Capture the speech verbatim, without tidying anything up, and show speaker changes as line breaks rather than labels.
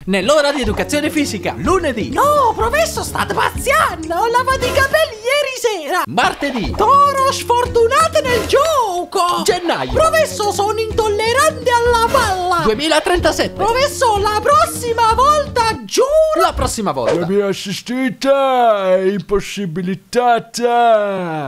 Nell'ora di educazione fisica, lunedì.
No, professor, state pazziando! Ho lavato i capelli ieri sera!
Martedì.
Toro sfortunato nel gioco!
Gennaio.
Professor, sono intollerante alla palla!
duemilatrentasette.
Professor, la prossima volta, giuro!
La prossima volta.
La mia assistita è impossibilitata.